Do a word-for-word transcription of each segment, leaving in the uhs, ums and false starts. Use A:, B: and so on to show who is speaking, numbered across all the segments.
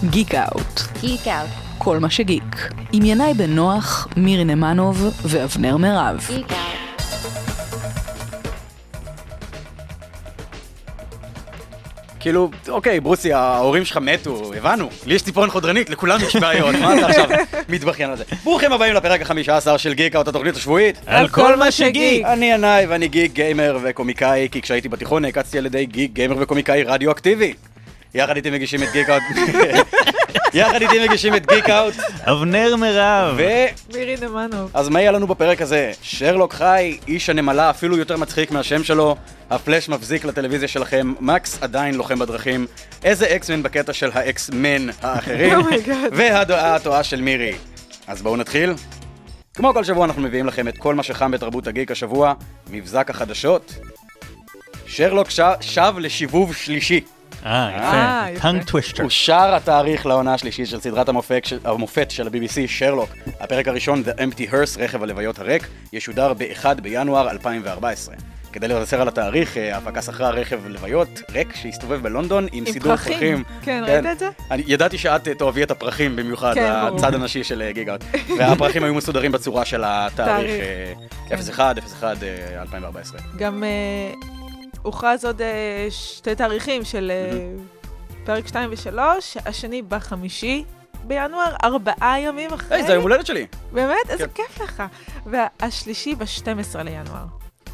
A: גיק אאוט.
B: גיק אאוט.
A: כל מה שגיק. עם ינאי בן נוח, מירי נמנוב ואבנר מירב.
B: גיק אאוט.
C: כאילו, אוקיי, ברוסי, ההורים שלך מתו, הבנו. לי יש ציפורן חודרנית, לכולם יש בעיות. מה אתה עכשיו מתבכיין על זה? ברוכים הבאים לפרק החמישה עשר של גיק אאוט, התוכנית השבועית.
A: על כל מה שגיק.
C: אני ינאי ואני גיק, גיימר וקומיקאי, כי כשהייתי בתיכון נעקצתי על ידי גיק, גיימר וקומיקאי רדיואקטיבי. יחד איתי מגישים את גיק אאוט. יחד איתי מגישים את גיק אאוט.
D: אבנר מירב.
C: ו...
E: מירי נמנוב.
C: אז מה יהיה לנו בפרק הזה? שרלוק חי, איש הנמלה, אפילו יותר מצחיק מהשם שלו. הפלאש מבזיק לטלוויזיה שלכם. מקס עדיין לוחם בדרכים. איזה אקסמן בקטע של האקסמן האחרים. והדעה הטועה של מירי. אז בואו נתחיל. כמו כל שבוע אנחנו מביאים לכם את כל מה שחם בתרבות הגיק השבוע. מבזק החדשות. שרלוק שב לשיבוב שלישי.
D: אה, יפה. טונג טוויסטר.
C: אושר התאריך לעונה השלישית של סדרת המופת של ה-בי בי סי, שרלוק. הפרק הראשון, The Empty Hearse, רכב הלוויות הריק, ישודר ב-אחד בינואר אלפיים וארבע עשרה. כדי לבשר על התאריך, ההפקה שכרה רכב לוויות ריק שהסתובב בלונדון עם סידור פרחים.
E: כן, ראית את זה?
C: אני ידעתי שאת תאהבי את הפרחים במיוחד, הצד הנשי של גיק אאוט. והפרחים היו מסודרים בצורה של התאריך אפס אחת אפס אחת אלפיים וארבע עשרה.
E: גם הוכרז עוד שתי תאריכים של פרק שתיים ושלוש, השני בחמישי בינואר, ארבעה ימים אחרי.
C: היי, זה היום הולדת שלי.
E: באמת? איזה כיף לך. והשלישי ב-שנים עשר לינואר.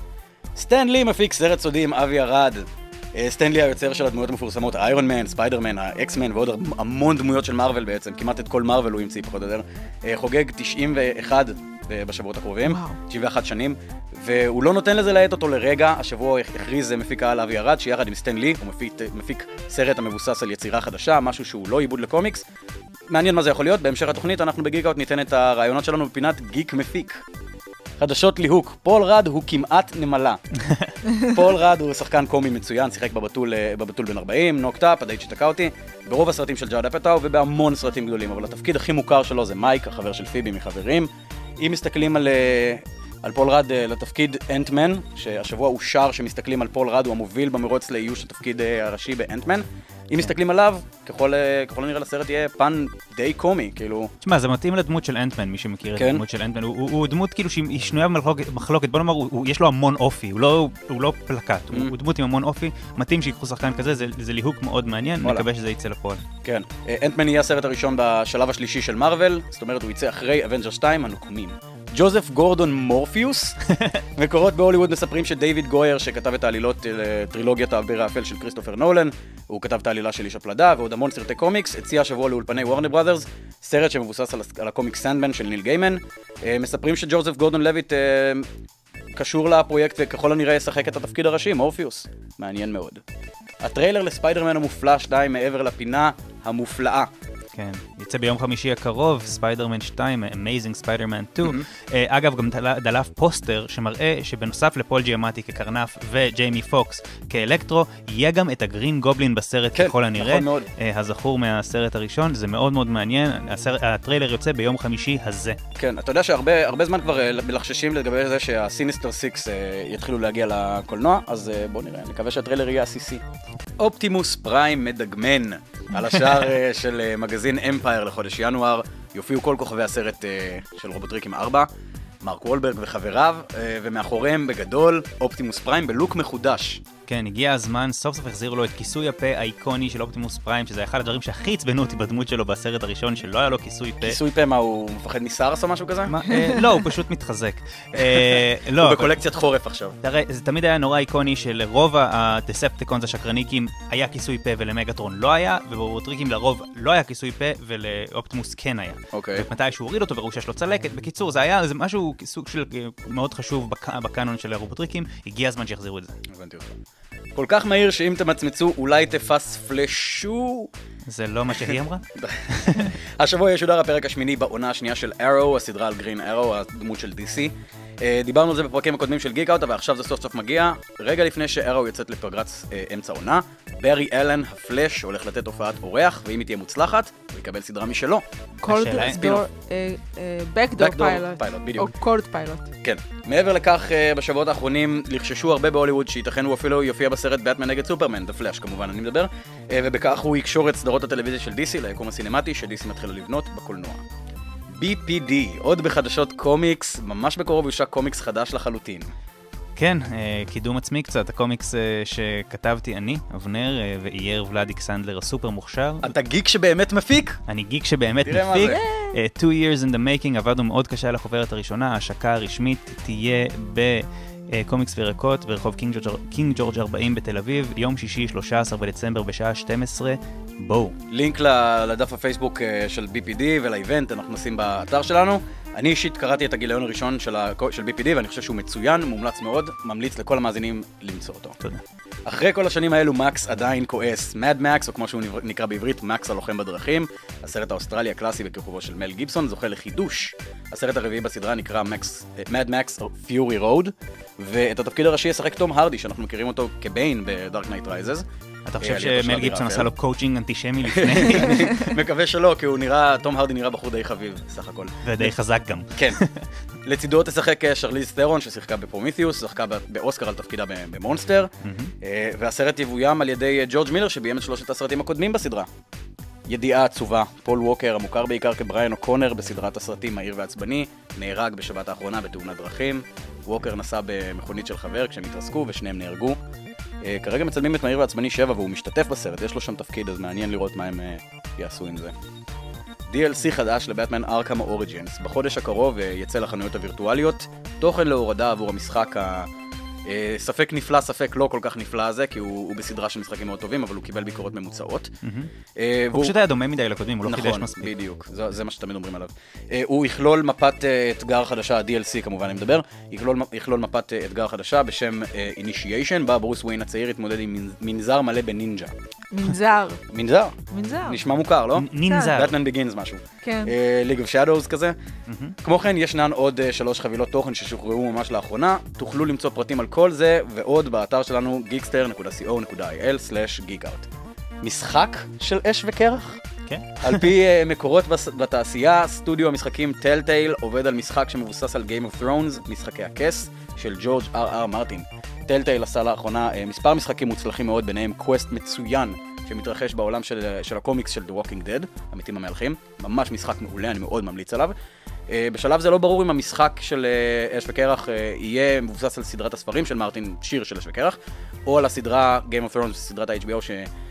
C: סטן לי מפיק סרט סודי עם אבי ארד. סטן לי היוצר של הדמויות המפורסמות, איירון מן, ספיידרמן, האקסמן ועוד המון דמויות של מארוול בעצם, כמעט את כל מארוול הוא המציא פחות או יותר. חוגג תשעים ואחת בשבועות הקרובים, תשעים ואחת שנים, והוא לא נותן לזה להט אותו לרגע. השבוע הכריז מפיק העל אבי ארד, שיחד עם סטן לי, הוא מפיק, מפיק סרט המבוסס על יצירה חדשה, משהו שהוא לא עיבוד לקומיקס. מעניין מה זה יכול להיות. בהמשך התוכנית אנחנו בגיק אאוט ניתן את הרעיונות שלנו בפינת גיק מפיק. חדשות ליהוק, פול רד הוא כמעט נמלה. פול רד הוא שחקן קומי מצוין, שיחק בבתול, בבתול בן ארבעים, נוקט אפ, עדיין שתקע אותי, ברוב הסרטים של ג'אד אפטאו ובהמון סרטים גדולים, אבל התפקיד הכי מוכר שלו זה מייק, החבר של פיבי מחברים. אם מסתכלים על, על פול רד לתפקיד אנטמן, שהשבוע אושר שמסתכלים על פול רד, הוא המוביל במרוץ לאיוש התפקיד הראשי באנטמן. אם מסתכלים עליו, ככל, ככל הנראה לסרט יהיה פן די קומי, כאילו...
D: תשמע, זה מתאים לדמות של אנטמן, מי שמכיר כן. את הדמות של אנטמן. הוא, הוא דמות כאילו שהיא שנויה במחלוקת, בוא נאמר, הוא, הוא, יש לו המון אופי, הוא לא, הוא לא פלקט, mm. הוא, הוא דמות עם המון אופי, מתאים שיקחו שחקן כזה, זה, זה ליהוק מאוד מעניין, מקווה שזה יצא לפועל.
C: כן, אנטמן יהיה הסרט הראשון בשלב השלישי של מארוול, זאת אומרת, הוא יצא אחרי אבנג'רס שתיים, הנוקמים. ג'וזף גורדון מורפיוס, מקורות בהוליווד מספרים שדייוויד גויר, שכתב את העלילות טרילוגיית האביר האפל של כריסטופר נולן, הוא כתב את העלילה של איש הפלדה ועוד המון סרטי קומיקס, הציע השבוע לאולפני וורנר בראדרס, סרט שמבוסס על הקומיק סנדמן של ניל גיימן. מספרים שג'וזף גורדון לויט קשור לפרויקט וככל הנראה ישחק את התפקיד הראשי, מורפיוס. מעניין מאוד. הטריילר לספיידרמן המופלא שתיים מעבר לפינה המופלאה.
D: כן, יצא ביום חמישי הקרוב, ספיידרמן שתיים, Amazing Spider-Man שתיים. Mm-hmm. Uh, אגב, גם דלף פוסטר שמראה שבנוסף לפול ג'יאמטי כקרנף וג'יימי פוקס כאלקטרו, יהיה גם את הגרין גובלין בסרט כן, ככל הנראה. נכון מאוד. Uh, הזכור מהסרט הראשון, זה מאוד מאוד מעניין. הסרט, הטריילר יוצא ביום חמישי הזה.
C: כן, אתה יודע שהרבה הרבה זמן כבר מלחששים לגבי זה שהסיניסטר סיקס uh, יתחילו להגיע לקולנוע, אז uh, בואו נראה, נקווה שהטריילר יהיה עסיסי. אופטימוס פריים מדגמן על השער uh, של uh, מגזין אמפייר לחודש ינואר, יופיעו כל כוכבי הסרט uh, של רובוטריקים ארבע, מרק וולברג וחבריו, uh, ומאחוריהם בגדול אופטימוס פריים בלוק מחודש.
D: כן, הגיע הזמן, סוף סוף החזירו לו את כיסוי הפה האיקוני של אופטימוס פריים, שזה אחד הדברים שהכי עצבנו אותי בדמות שלו בסרט הראשון, שלא היה לו כיסוי פה.
C: כיסוי פה, מה, הוא מפחד מסארס או משהו כזה?
D: לא, הוא פשוט מתחזק.
C: הוא בקולקציית חורף עכשיו.
D: תראה, זה תמיד היה נורא איקוני שלרוב הדספטיקונס השקרניקים היה כיסוי פה ולמגטרון לא היה, וברובוטריקים לרוב לא היה כיסוי פה ולאופטימוס כן היה. ומתי שהוא הוריד אותו וראו שיש לו צלקת, בקיצור, זה היה משהו סוג של מאוד חשוב בקאנון של הרובוטריקים, הגיע הזמן שיחזירו את זה.
C: הבנתי אותך. כל כך מהיר שאם תמצמצו אולי תפספלשו.
D: זה לא מה שהיא אמרה?
C: השבוע ישודר הפרק השמיני בעונה השנייה של ארו, הסדרה על גרין ארו, הדמות של די סי. דיברנו על זה בפרקים הקודמים של גיק אאוט, אבל עכשיו זה סוף סוף מגיע. רגע לפני שארו יוצאת לפגרת אמצע עונה, ברי אלן, הפלש, הולך לתת הופעת אורח, ואם היא תהיה מוצלחת, הוא יקבל סדרה משלו.
E: קולד דור, בקדור פיילוט, או קולד פיילוט.
C: כן. מעבר לכך, בשבועות האחרונים לחששו הרבה בהוליווד, שייתכן הוא אפילו יופיע בסרט באטמן נגד סופרמן, The Flash כמובן, אני מדבר. ובכך הוא יקשור את סדרות הטלוויזיה של די סי ליקום הסינמטי שדי סי מתחילה לבנות בקולנוע. בי פי די, עוד בחדשות קומיקס, ממש בקרוב יושק קומיקס חדש לחלוטין.
D: כן, קידום עצמי קצת, הקומיקס שכתבתי אני, אבנר, ואייר ולדיק סנדלר הסופר מוכשר. אתה
C: גיק שבאמת מפיק?
D: אני גיק שבאמת מפיק. two years in the making, עבדנו מאוד קשה על החוברת הראשונה, ההשקה הרשמית תהיה בקומיקס וירקות ברחוב קינג ג'ורג' ארבעים בתל אביב, יום שישי שלושה עשר בדצמבר בשעה שתים עשרה, בואו.
C: לינק לדף הפייסבוק של בי פי די ולאיבנט אנחנו נשים באתר שלנו. אני אישית קראתי את הגיליון הראשון של, ה... של בי פי די, ואני חושב שהוא מצוין, מומלץ מאוד, ממליץ לכל המאזינים למצוא אותו.
D: תודה.
C: אחרי כל השנים האלו, מקס עדיין כועס. מד מקס, או כמו שהוא נקרא בעברית, מקס הלוחם בדרכים, הסרט האוסטרלי הקלאסי בכיכובו של מל גיבסון, זוכה לחידוש. הסרט הרביעי בסדרה נקרא מד מקס פיורי רוד, ואת התפקיד הראשי ישחק תום הרדי, שאנחנו מכירים אותו כביין בדארק נייט רייזס.
D: אתה חושב שמל גיבסון עשה לו קואוצ'ינג אנטישמי לפני?
C: אני מקווה שלא, כי הוא נראה, תום הרדי נראה בחור די חביב, סך הכל.
D: ודי חזק גם.
C: כן. לצידו תשחק שרליז תרון, ששיחקה בפרומיתיוס, שיחקה באוסקר על תפקידה במונסטר, והסרט יבוים על ידי ג'ורג' מילר, שביים את שלושת הסרטים הקודמים בסדרה. ידיעה עצובה, פול ווקר, המוכר בעיקר כבריין אוקונר בסדרת הסרטים מהיר ועצבני, נהרג בשבת האחרונה בתאונת דרכים. ווקר נסע במכונית של חבר כשהם התרסקו ושניהם נהרגו. Uh, כרגע מצלמים את מהיר ועצבני שבע והוא משתתף בסרט, יש לו שם תפקיד, אז מעניין לראות מה הם uh, יעשו עם זה. די אל סי חדש לבטמן ארכם אוריג'ינס. בחודש הקרוב uh, יצא לחנויות הווירטואליות, תוכן להורדה עבור המשחק ה... Uh, ספק נפלא, ספק לא כל כך נפלא הזה, כי הוא, הוא בסדרה של משחקים מאוד טובים, אבל הוא קיבל ביקורות ממוצעות.
D: Mm-hmm. Uh, הוא והוא... פשוט היה דומה מדי לקודמים, הוא לא חידש
C: נכון,
D: מספיק.
C: נכון, בדיוק, זה, זה מה שתמיד אומרים עליו. Uh, הוא יכלול מפת uh, אתגר חדשה, די אל סי כמובן אני מדבר, יכלול, יכלול מפת uh, אתגר חדשה בשם uh, Initiation, בה ברוס וויין הצעיר התמודד עם מנזר מלא בנינג'ה.
E: מנזר.
C: מנזר?
E: מנזר.
C: נשמע מוכר, לא?
D: נינזר.
C: Batman Begins משהו.
E: כן.
C: League of Shadows כזה. כמו כן, ישנן עוד שלוש חבילות תוכן ששוחררו ממש לאחרונה. תוכלו למצוא פרטים על כל זה ועוד באתר שלנו geekster נקודה סי או נקודה איי אל סלאש geekout. משחק של אש וקרח?
D: כן.
C: על פי מקורות בתעשייה, סטודיו המשחקים טלטייל עובד על משחק שמבוסס על Game of Thrones, משחקי הכס של ג'ורג' אר אר מרטין. טלטייל עשה לאחרונה מספר משחקים מוצלחים מאוד, ביניהם קווסט מצוין שמתרחש בעולם של, של הקומיקס של The Walking Dead, המתים המהלכים. ממש משחק מעולה, אני מאוד ממליץ עליו. Uh, בשלב זה לא ברור אם המשחק של uh, אש וקרח uh, יהיה מבוסס על סדרת הספרים של מרטין, שיר של אש וקרח, או על הסדרה Game of Thrones, סדרת ה-אייץ' בי או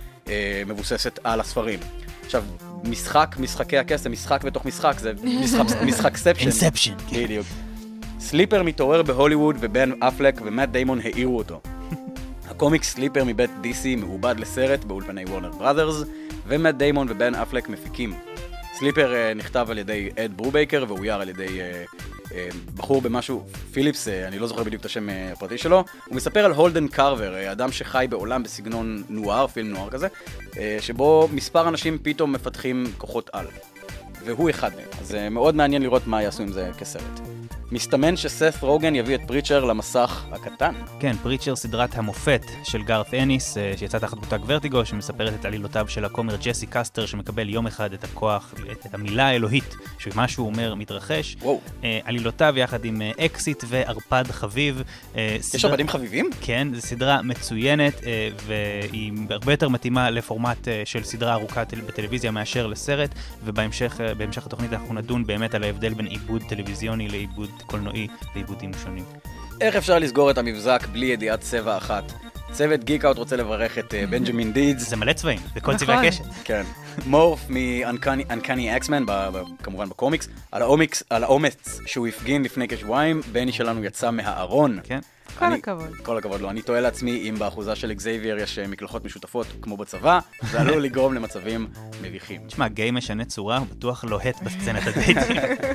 C: שמבוססת uh, על הספרים. עכשיו, משחק, משחקי הכס, זה משחק בתוך משחק, זה משחק, משחק ספשן.
D: אינספשן.
C: בדיוק. סליפר מתעורר בהוליווד ובן אפלק ומאט דיימון העירו אותו. הקומיקס סליפר מבית די סי מעובד לסרט באולפני וורנר בראדרס, ומאט דיימון ובן אפלק מפיקים. סליפר uh, נכתב על ידי אד ברובייקר ואויר על ידי uh, uh, בחור במשהו, פיליפס, uh, אני לא זוכר בדיוק את השם uh, הפרטי שלו. הוא מספר על הולדן קרבר, uh, אדם שחי בעולם בסגנון נואר, פילם נואר כזה, uh, שבו מספר אנשים פתאום מפתחים כוחות על. והוא אחד מהם, אז uh, מאוד מעניין לראות מה יעשו עם זה כסרט. מסתמן שסת רוגן יביא את פריצ'ר למסך הקטן.
D: כן, פריצ'ר סדרת המופת של גארת אניס, שיצא תחת מותג ורטיגו, שמספרת את עלילותיו של הכומר ג'סי קסטר, שמקבל יום אחד את הכוח, את המילה האלוהית, שמה שהוא אומר מתרחש.
C: וואו.
D: עלילותיו יחד עם אקסיט וערפד חביב.
C: יש ערפדים חביבים? כן,
D: זו סדרה מצוינת, והיא הרבה יותר מתאימה לפורמט של סדרה ארוכה בטלוויזיה מאשר לסרט, ובהמשך התוכנית אנחנו נדון באמת על ההבדל בין עיבוד טלוויזיוני לעיבוד קולנועי לעיבודים שונים.
C: איך אפשר לסגור את המבזק בלי ידיעת צבע אחת? צוות גיקאוט רוצה לברך את בנג'מין דידס.
D: זה מלא צבעים, בכל צבעי הקשת.
C: כן. מורף מ-Uncanny אקסמן, כמובן בקומיקס, על האומץ שהוא הפגין לפני כשבועיים, בני שלנו יצא מהארון.
D: כן.
E: כל הכבוד.
C: כל הכבוד לו. אני טועה לעצמי אם באחוזה של אקזייביר יש מקלחות משותפות כמו בצבא, זה עלול לגרום למצבים מביכים.
D: תשמע, גיי משנה צורה, הוא בטוח לוהט בסצנת הדייטים.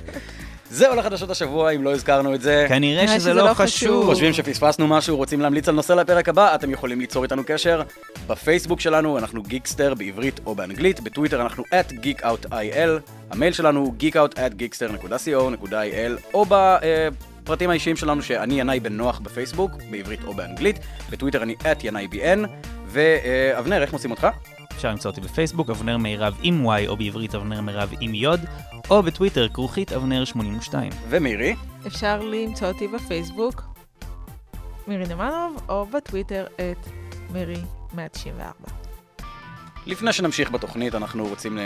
C: זהו לחדשות השבוע, אם לא הזכרנו את זה.
D: כנראה שזה לא חשוב.
C: חושבים שפספסנו משהו, רוצים להמליץ על נושא לפרק הבא, אתם יכולים ליצור איתנו קשר. בפייסבוק שלנו אנחנו גיקסטר בעברית או באנגלית, בטוויטר אנחנו at geekoutil, המייל שלנו הוא geekout at geekster נקודה סי או נקודה איי אל, או בפרטים האישיים שלנו שאני ינאי בן נוח בפייסבוק, בעברית או באנגלית, בטוויטר אני at ינאי בי אן, ואבנר, איך מוצאים אותך?
D: אפשר למצוא אותי בפייסבוק, אבנר מירב עם Y, או בעברית אבנר מירב עם יוד, או בטוויטר, כרוכית אבנר שמונים ושתיים.
C: ומירי?
E: אפשר למצוא אותי בפייסבוק, מירי נמנוב, או בטוויטר את מירי מאה תשעים וארבע.
C: לפני שנמשיך בתוכנית, אנחנו רוצים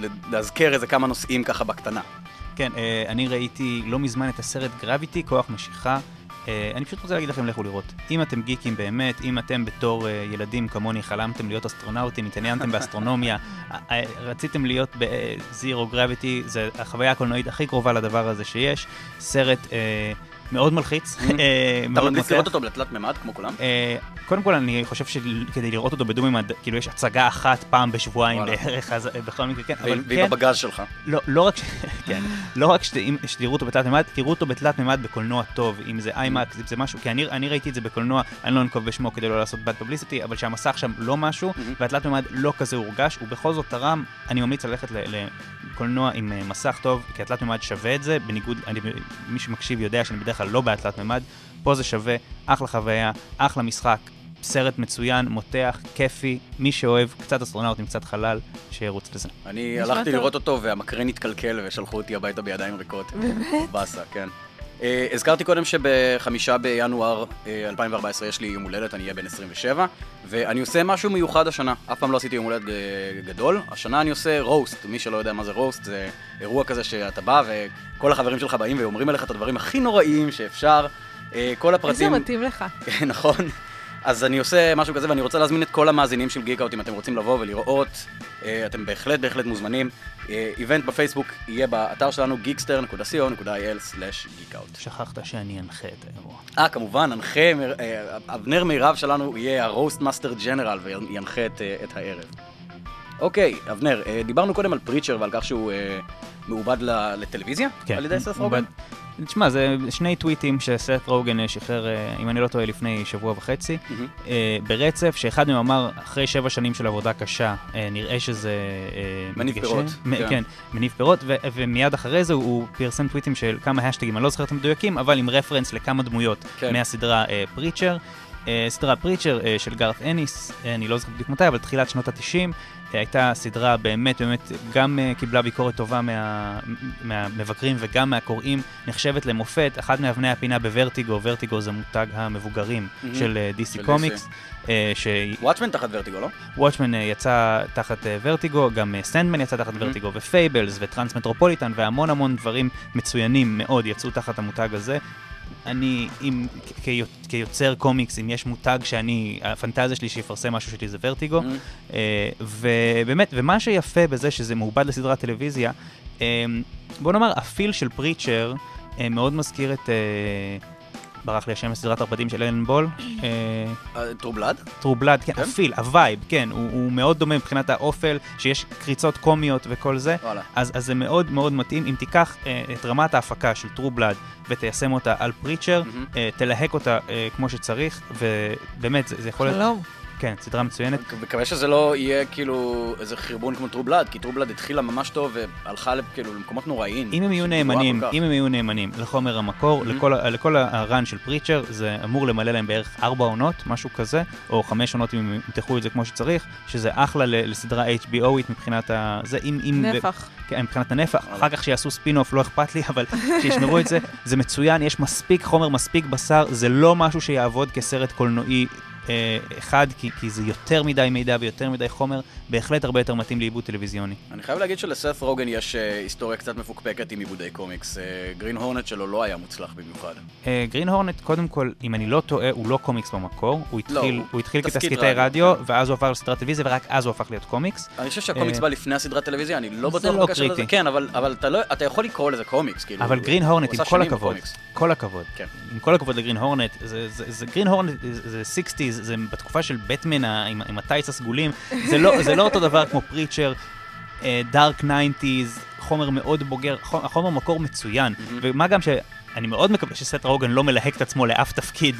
C: להזכר איזה כמה נושאים ככה בקטנה.
D: כן, אני ראיתי לא מזמן את הסרט גרביטי, כוח משיכה. אני פשוט רוצה להגיד לכם, לכו לראות. אם אתם גיקים באמת, אם אתם בתור ילדים כמוני חלמתם להיות אסטרונאוטים, התעניינתם באסטרונומיה, רציתם להיות בזירו גרביטי, זה החוויה הקולנועית הכי קרובה לדבר הזה שיש. סרט מאוד מלחיץ.
C: אתה ממליץ לראות אותו בתלת ממד, כמו כולם?
D: קודם כל, אני חושב שכדי לראות אותו בדו ממד, כאילו יש הצגה אחת פעם בשבועיים בערך, אז בכל מקרה כן.
C: והיא בבגז שלך.
D: לא רק ש... כן. לא רק שתראו אותו בתלת ממד, תראו אותו בתלת ממד בקולנוע טוב, אם זה איימקס, אם זה משהו, כי אני ראיתי את זה בקולנוע, אני לא אנקוב בשמו כדי לא לעשות bad publicity, אבל שהמסך שם לא משהו, והתלת ממד לא כזה הורגש, ובכל זאת תרם, אני ממליץ ללכת לקולנוע עם מסך טוב, כי התלת ממד שווה את זה, בניגוד, מי שמקשיב יודע שאני בדרך כלל לא בהתלת ממד, פה זה שווה, אחלה חוויה, אחלה משחק, סרט מצוין, מותח, כיפי, מי שאוהב קצת אסטרונאוטים, קצת חלל, שירוץ לזה.
C: אני הלכתי לראות אותו והמקרן התקלקל ושלחו אותי הביתה בידיים ריקות.
E: באמת?
C: בסה, כן. הזכרתי קודם שבחמישה בינואר אלפיים וארבע עשרה יש לי יום הולדת, אני אהיה בן עשרים ושבע, ואני עושה משהו מיוחד השנה. אף פעם לא עשיתי יום הולדת גדול. השנה אני עושה רוסט. מי שלא יודע מה זה רוסט, זה אירוע כזה שאתה בא וכל החברים שלך באים ואומרים עליך את הדברים הכי נוראים שאפשר. כל הפרטים...
E: איזה מתאים לך.
C: נכון. אז אני עושה משהו כזה, ואני רוצה להזמין את כל המאזינים של גיקאוט, אם אתם רוצים לבוא ולראות, אתם בהחלט בהחלט מוזמנים. איבנט בפייסבוק יהיה באתר שלנו גיקסטר נקודה סי או נקודה איי אל סלש גיקאוט.
D: שכחת שאני אנחה את האירוע.
C: אה, כמובן, אנחה, אבנר מירב שלנו יהיה הרוסט מאסטר ג'נרל וינחה את הערב. אוקיי, אבנר, דיברנו קודם על פריצ'ר ועל כך שהוא מעובד לטלוויזיה?
D: כן.
C: על ידי סת רוגן?
D: תשמע, זה שני טוויטים שסת רוגן שחרר, אם אני לא טועה, לפני שבוע וחצי, ברצף, שאחד מהם אמר, אחרי שבע שנים של עבודה קשה, נראה שזה...
C: מניב פירות.
D: כן, מניב פירות, ומיד אחרי זה הוא פרסם טוויטים של כמה השטגים, אני לא זוכר את המדויקים, אבל עם רפרנס לכמה דמויות מהסדרה פריצ'ר. סדרה פריצ'ר של גארת אניס, אני לא זוכר בדיוק מתי, אבל תחילת שנות ה-תשעים, הייתה סדרה באמת, באמת, גם קיבלה ביקורת טובה מה, מהמבקרים וגם מהקוראים, נחשבת למופת, אחת מאבני הפינה בוורטיגו, וורטיגו זה מותג המבוגרים mm-hmm. של די סי קומיקס.
C: וואטשמן תחת וורטיגו, לא?
D: וואטשמן יצא תחת וורטיגו, גם סנדמן יצא תחת וורטיגו, ופייבלס וטרנס מטרופוליטן, והמון המון דברים מצוינים מאוד יצאו תחת המותג הזה. אני, אם, כיוצר קומיקס, אם יש מותג שאני, הפנטזיה שלי שיפרסם משהו שלי זה ורטיגו, mm-hmm. ובאמת, ומה שיפה בזה שזה מעובד לסדרת טלוויזיה, בוא נאמר, הפיל של פריצ'ר מאוד מזכיר את, ברח לי השם סדרת הרפדים של אלן בול.
C: טרובלד?
D: טרובלד, כן, הפיל, הווייב, כן, הוא מאוד דומה מבחינת האופל, שיש קריצות קומיות וכל זה, אז זה מאוד מאוד מתאים. אם תיקח את רמת ההפקה של טרובלד ותיישם אותה על פריצ'ר, תלהק אותה כמו שצריך, ובאמת זה יכול להיות...
E: חלום.
D: כן, סדרה מצוינת.
C: מקווה שזה לא יהיה כאילו איזה חרבון כמו טרובלד, כי טרובלד התחילה ממש טוב והלכה כאילו למקומות נוראיים.
D: אם הם יהיו נאמנים, אם הם יהיו נאמנים לחומר המקור, לכל הרן של פריצ'ר, זה אמור למלא להם בערך ארבע עונות, משהו כזה, או חמש עונות אם הם ימתחו את זה כמו שצריך, שזה אחלה לסדרה אייץ' בי או-ית מבחינת ה...
E: נפח.
D: כן, מבחינת הנפח. אחר כך שיעשו ספין-אוף, לא אכפת לי, אבל שישמרו את זה, זה מצוין, יש מספיק חומר, מספיק בשר, זה לא משהו שיעבוד כסרט קולנועי אחד, כי, כי זה יותר מדי מידע ויותר מדי חומר, בהחלט הרבה יותר מתאים לעיבוד טלוויזיוני.
C: אני חייב להגיד שלסת רוגן יש היסטוריה קצת מפוקפקת עם עיבודי קומיקס. גרין הורנט שלו לא היה מוצלח במיוחד.
D: גרין הורנט, קודם כל, אם אני לא טועה, הוא לא קומיקס במקור, הוא התחיל, לא, הוא התחיל כתסקיטי רדיו, ואז הוא הפך לסדרת טלוויזיה, ורק אז הוא הפך להיות קומיקס.
C: אני חושב שהקומיקס בא לפני הסדרת טלוויזיה, אני לא בטוח בקשר לזה. כן, אבל, אבל אתה, לא, אתה יכול לקרוא לזה קומיקס, כאילו.
D: אבל גרין הורנט, עם כל הכבוד, כל הכבוד, עם כל הכבוד לגרין הורנט, זה, זה, זה, גרין הורנט, זה שישים, זה בתקופה של בטמן עם, עם הטייץ הסגולים, זה לא, זה לא אותו דבר כמו פריצ'ר, דארק תשעים, חומר מאוד בוגר, חומר מקור מצוין, ומה גם שאני מאוד מקווה שסת רוגן לא מלהק את עצמו לאף תפקיד,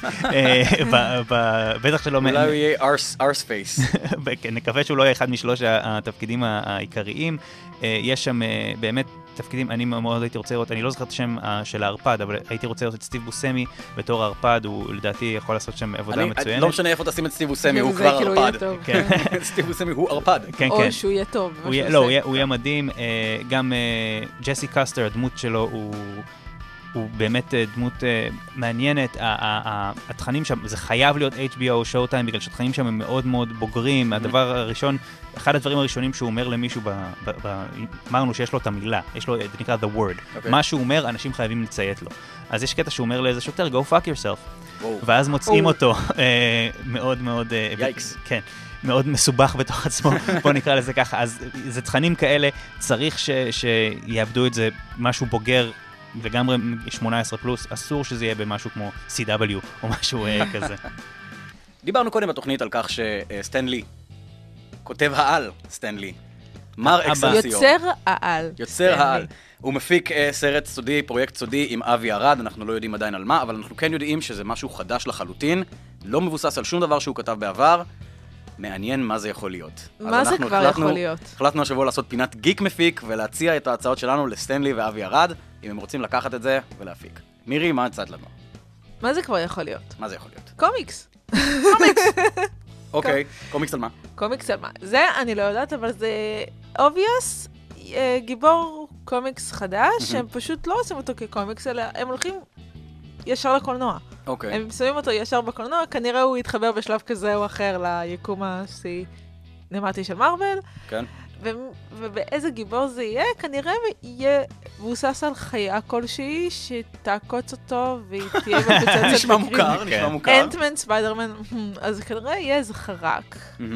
D: בטח שלא...
C: אולי הוא יהיה ארס פייס.
D: נקווה שהוא לא יהיה אחד משלוש התפקידים העיקריים, יש שם באמת תפקידים, אני מאוד הייתי רוצה לראות, אני לא זוכר את השם של הארפד, אבל הייתי רוצה לראות את סטיב בוסמי בתור הארפד, הוא לדעתי יכול לעשות שם עבודה מצוינת.
C: לא משנה איפה תשים את סטיב בוסמי, הוא כבר ארפד. סטיב בוסמי הוא ארפד.
E: או שהוא יהיה טוב.
D: לא, הוא יהיה מדהים. גם ג'סי קסטר, הדמות שלו, הוא... הוא באמת דמות מעניינת, התכנים שם, זה חייב להיות אייץ' בי או Showtime, בגלל שהתכנים שם הם מאוד מאוד בוגרים, הדבר הראשון, אחד הדברים הראשונים שהוא אומר למישהו, אמרנו שיש לו את המילה, יש לו, זה נקרא the word, מה שהוא אומר, אנשים חייבים לציית לו. אז יש קטע שהוא אומר לאיזה שוטר, go fuck yourself, ואז מוצאים אותו מאוד מאוד,
C: ייקס.
D: כן. מאוד מסובך בתוך עצמו, בוא נקרא לזה ככה. אז זה תכנים כאלה, צריך ש, שיעבדו את זה משהו בוגר, לגמרי שמונה עשרה פלוס, אסור שזה יהיה במשהו כמו סי דאבליו או משהו כזה.
C: דיברנו קודם בתוכנית על כך שסטנלי, כותב העל סטנלי, מר אקסלסיור.
E: יוצר העל.
C: יוצר העל. הוא מפיק סרט סודי, פרויקט סודי עם אבי ארד, אנחנו לא יודעים עדיין על מה, אבל אנחנו כן יודעים שזה משהו חדש לחלוטין, לא מבוסס על שום דבר שהוא כתב בעבר, מעניין מה זה יכול להיות.
E: מה זה כבר
C: החלטנו,
E: יכול להיות?
C: החלטנו השבוע לעשות פינת גיק מפיק ולהציע את ההצעות שלנו לסטנלי ואבי ארד, אם הם רוצים לקחת את זה ולהפיק. מירי, מה הצעת לנו?
E: מה זה כבר יכול להיות?
C: מה זה יכול להיות?
E: קומיקס.
C: קומיקס! אוקיי, קומיקס על מה?
E: קומיקס על מה? זה אני לא יודעת, אבל זה obvious, גיבור קומיקס חדש, שהם פשוט לא עושים אותו כקומיקס, אלא הם הולכים ישר לקולנוע.
C: אוקיי.
E: הם שמים אותו ישר בקולנוע, כנראה הוא יתחבר בשלב כזה או אחר ליקום הסינמטי של מארוול.
C: כן.
E: ו- ובאיזה גיבור זה יהיה, כנראה יהיה מבוסס על חיה כלשהי שתעקוץ אותו והיא תהיה בפצצת
C: נשמע מוכר, נשמע מוכר.
E: אנטמן, ספיידרמן, אז כנראה יהיה איזה חרק.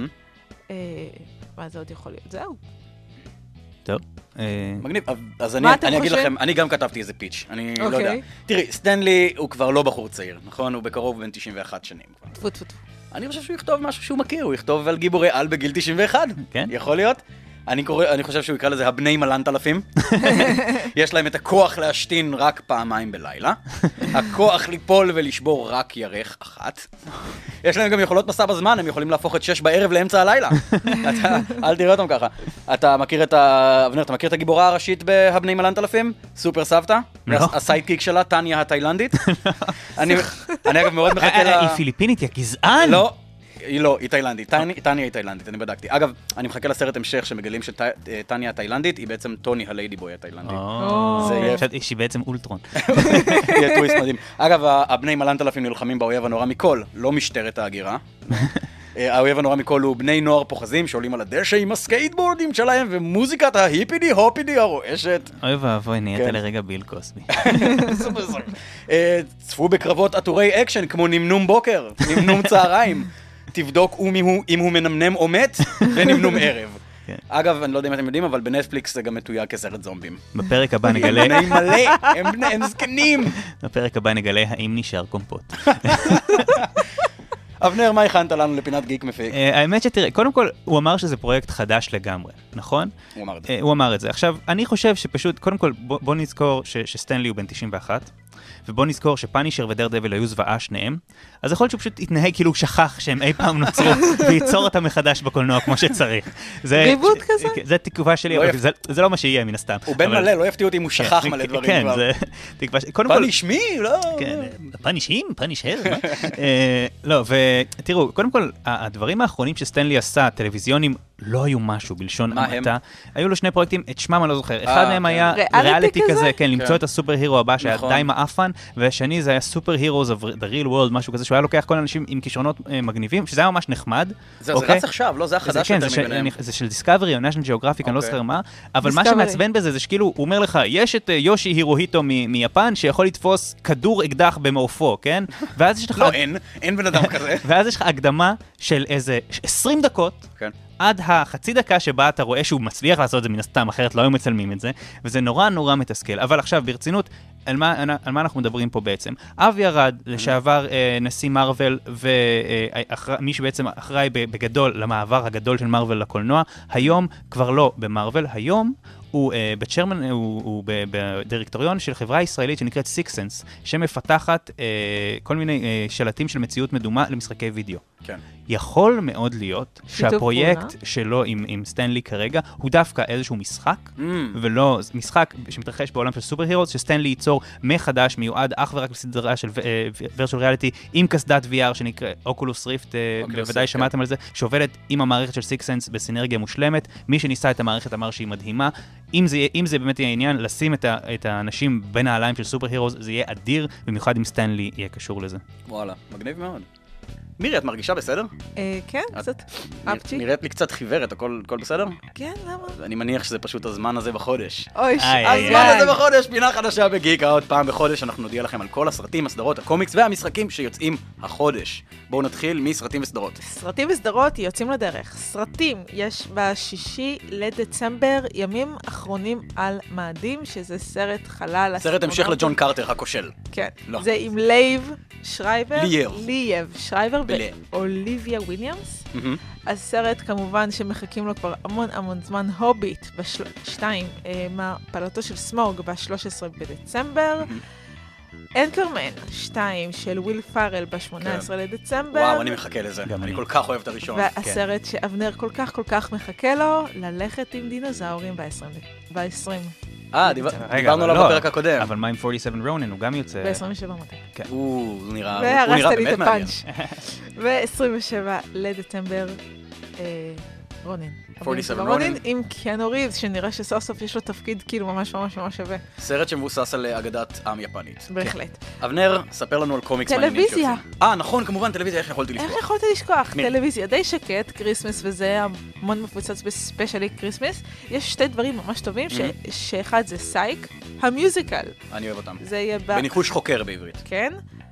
E: מה זה עוד יכול להיות? זהו.
D: טוב.
C: מגניב, אז אני אגיד לכם, אני גם כתבתי איזה פיץ', אני לא יודע. תראי, סטנלי הוא כבר לא בחור צעיר, נכון? הוא בקרוב בן תשעים ואחת שנים.
E: טפו טפו טפו.
C: אני חושב שהוא יכתוב משהו שהוא מכיר, הוא יכתוב על גיבורי על בגיל תשעים ואחת. כן. יכול להיות? אני קורא, אני חושב שהוא יקרא לזה הבני מלנת אלפים. יש להם את הכוח להשתין רק פעמיים בלילה. הכוח ליפול ולשבור רק ירך אחת. יש להם גם יכולות מסע בזמן, הם יכולים להפוך את שש בערב לאמצע הלילה. אתה, אל תראה אותם ככה. אתה מכיר את ה... אבנר, אתה מכיר את הגיבורה הראשית בהבני מלנת אלפים? סופר סבתא? הסיידקיק שלה, טניה התאילנדית. אני אגב מאוד מחכה לה...
D: היא פיליפינית, היא גזען?
C: לא. היא לא, היא תאילנדית, טניה היא תאילנדית, אני בדקתי. אגב, אני מחכה לסרט המשך שמגלים שטניה התאילנדית היא בעצם טוני הליידי בוי התאילנדית.
D: חשבתי שהיא בעצם אולטרון.
C: יהיה טוויסט מדהים. אגב, הבני מלנת אלפים נלחמים באויב הנורא מכל, לא משטרת ההגירה. האויב הנורא מכל הוא בני נוער פוחזים שעולים על הדשא עם הסקייטבורדים שלהם ומוזיקת ההיפידי הופידי הרועשת.
D: אוי ואבוי, נהיית לרגע ביל קוסבי.
C: צפו בקרבות עטורי אקשן כמו נמנום בוקר, נמנום צהריים. תבדוק אם הוא מנמנם או מת, ונמנום ערב. אגב, אני לא יודע אם אתם יודעים, אבל בנטפליקס זה גם מתויג כסרט זומבים.
D: בפרק הבא נגלה...
C: הם בני מלא, הם זקנים.
D: בפרק הבא נגלה האם נשאר קומפוט.
C: אבנר, מה הכנת לנו לפינת גיק מפיק?
D: האמת שתראה, קודם כל, הוא אמר שזה פרויקט חדש לגמרי, נכון?
C: הוא אמר את זה.
D: הוא אמר את זה. עכשיו, אני חושב שפשוט, קודם כל, בוא נזכור שסטנלי הוא בן תשעים ואחת, ובוא נזכור שפאנישר ודר דבל היו זוועה שניהם, אז יכול להיות שהוא פשוט יתנהג כאילו הוא שכח שהם אי פעם נוצרו, וייצור אותם מחדש בקולנוע כמו שצריך.
E: ריבוט כזה?
D: זה תקווה שלי, אבל זה לא מה שיהיה מן הסתם.
C: הוא בן מלא, לא יפתיע אותי אם הוא שכח מלא דברים.
D: כן, זה תקווה שלי.
C: פאניש מי? לא.
D: פאנישים? פאנישר? לא, ותראו, קודם כל, הדברים האחרונים שסטנלי עשה, טלוויזיונים, לא היו משהו בלשון המעטה. היו לו שני פרויקטים, את שמם אני לא זוכר. אחד מהם היה ריאליטי כזה, כן, למצוא את הסופר הירו הבא שהיה די מעפן, והשני זה היה סופר הירוס of the real world, משהו כזה, שהוא היה לוקח כל אנשים עם כישרונות מגניבים, שזה היה ממש נחמד.
C: זה רץ עכשיו, לא? זה החדש יותר מביניהם.
D: זה של דיסקאברי או נשיונל ג'אוגרפיק, אני לא זוכר מה, אבל מה שמעצבן בזה זה שכאילו, הוא אומר לך, יש את יושי הירוהיטו מיפן, שיכול לתפוס כדור אקדח במעופו, כן? ואז יש לך...
C: לא, אין, אין בן אדם כזה.
D: ואז יש לך הקדמה של איזה עשרים דקות, עד החצי דקה שבה אתה רואה שהוא מצליח לעשות את זה מן הסתם, אחרת לא היו מצלמים את זה, וזה נורא נורא מתסכל. אבל עכשיו, ברצינות, על מה, על מה אנחנו מדברים פה בעצם? אבי ארד, לשעבר אה, נשיא מארוול, ומי שבעצם אחראי בגדול למעבר הגדול של מארוול לקולנוע, היום כבר לא במארוול, היום הוא uh, בצ'רמן, הוא, הוא בדירקטוריון של חברה ישראלית שנקראת סיקסנס, שמפתחת uh, כל מיני uh, שלטים של מציאות מדומה למשחקי וידאו.
C: כן.
D: יכול מאוד להיות
E: שיתוף
D: שהפרויקט
E: פעולה.
D: שלו עם, עם סטנלי כרגע הוא דווקא איזשהו משחק,
C: Mm.
D: ולא משחק שמתרחש בעולם של סופר הירוס, שסטנלי ייצור מחדש, מיועד אך ורק לסדרה של וירטואל ריאליטי, עם קסדת וי אר שנקרא אוקולוס ריפט, בוודאי שמעתם על זה, שעובדת עם המערכת של סיקס סנס בסינרגיה מושלמת. מי שניסה את המערכת אמר שהיא מדהימה. אם זה, אם זה באמת יהיה עניין, לשים את, ה, את האנשים בין העליים של סופר הירוס, זה יהיה אדיר, במיוחד אם סטנלי יהיה קשור לזה.
C: וואלה, מגניב מאוד. מירי, את מרגישה בסדר?
E: אה, כן,
C: את-
E: קצת
C: נ-
E: אפצ'י.
C: נראית לי קצת חיוורת, הכל הכל בסדר?
E: כן, למה?
C: אני מניח שזה פשוט הזמן הזה בחודש.
E: אוי,
D: איי, איי,
C: הזמן
D: איי.
C: הזה בחודש, פינה חדשה בגיקה, עוד פעם בחודש אנחנו נודיע לכם על כל הסרטים, הסדרות, הקומיקס והמשחקים שיוצאים החודש. בואו נתחיל מסרטים וסדרות.
E: סרטים וסדרות יוצאים לדרך. סרטים, יש בשישי לדצמבר ימים אחרונים על מאדים, שזה סרט חלל.
C: סרט המשך
E: אסטרונאוטי.
C: לג'ון קרטר הכושל.
E: כן.
C: לא.
E: זה עם לייב שרייבר.
C: ליאב.
E: ליאב שרייבר
C: בלה.
E: ואוליביה וויליאמס.
C: מהמם.
E: הסרט כמובן שמחכים לו כבר המון המון זמן, הוביט בשתיים, מהפעלתו של סמוג ב-שלושה עשר בדצמבר. אנקרמן שתיים של וויל פארל ב-שמונה עשרה לדצמבר.
C: וואו, אני מחכה לזה.
D: גם
C: אני
D: אני.
C: כל כך אוהב את הראשון.
E: והסרט שאבנר כל כך כל כך מחכה לו, ללכת עם דינוזאורים ב-עשרים.
C: אה, דיבר-
D: רגע,
C: דיברנו
D: אבל
C: עליו
D: לא,
C: בפרק הקודם.
D: אבל מה עם ארבעים ושבע רונן? הוא גם יוצא...
E: ב-עשרים ושבע מתי.
C: הוא נראה הוא נראה
E: והרסת לי
C: באמת
E: את
C: מעניין.
E: הפאנץ'. ב-עשרים ושבעה לדצמבר, אה, רונין.
C: ארבעים ושבע
E: רונין
C: רונין.
E: עם קיאנו ריבס, שנראה שסוף סוף יש לו תפקיד כאילו ממש ממש ממש שווה.
C: סרט שמבוסס על אגדת עם יפנית.
E: בהחלט.
C: אבנר, ספר לנו על קומיקס מעניינים
E: טלוויזיה.
C: שיוצאים. אה, נכון, כמובן, טלוויזיה, איך יכולתי
E: איך
C: לשכוח?
E: יכולת לשכוח?
C: מי?
E: טלוויזיה די שקט, קריסמס וזה המון מפוצץ בספיישלי קריסמס. יש שתי דברים ממש טובים, ש- שאחד זה סייק, המיוזיקל.
C: אני אוהב אותם.
E: זה יהיה ב...
C: בניחוש חוקר בעברית.
E: כן.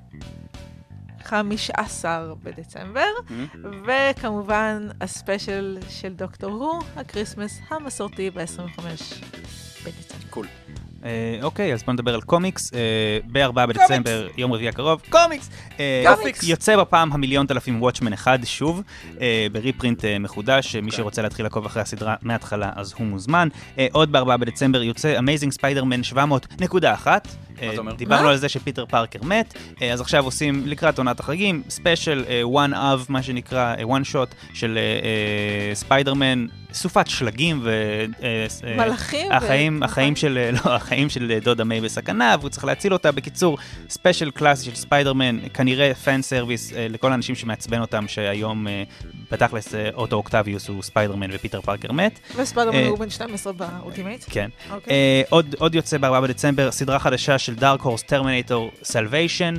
E: חמישה עשר בדצמבר,
C: Mm-hmm.
E: וכמובן הספיישל של דוקטור הו, הקריסמס המסורתי ב-עשרים וחמישה בדצמבר.
C: קול.
D: אה, אוקיי, אז בוא נדבר על קומיקס. אה, ב-ארבעה בדצמבר, יום רביעי הקרוב, קומיקס! אה,
C: קומיקס!
D: יוצא בפעם המיליון אלפים וואטשמן אחד שוב, אה, בריפרינט אה, מחודש, מי
C: אוקיי.
D: שרוצה להתחיל לעקוב אחרי הסדרה מההתחלה אז הוא מוזמן. אה, עוד ב-ארבעה בדצמבר יוצא אמייזינג ספיידרמן שבע מאות נקודה אחת.
C: מה אתה אומר?
D: דיברנו
E: מה?
D: על זה שפיטר פארקר מת, אה, אז עכשיו עושים לקראת עונת החגים, ספיישל one of, מה שנקרא one shot של אה, אה, ספיידרמן, סופת שלגים ו... אה, אה,
E: מלאכים ו-
D: החיים, החיים של, לא, החיים של דודה מיי בסכנה, והוא צריך להציל אותה. בקיצור, ספיישל קלאסי של ספיידרמן, כנראה פן סרוויס אה, לכל האנשים שמעצבן אותם, שהיום אה, בתכלס אה, אוטו אוקטביוס הוא ספיידרמן ופיטר פארקר מת.
E: וספיידרמן
D: אה,
E: הוא בן שתים עשרה באולטימייט.
D: כן.
E: אוקיי.
D: אה, עוד, עוד יוצא ב-ארבעה בדצמבר סדרה חדשה של דארק הורס טרמינטור סלוויישן,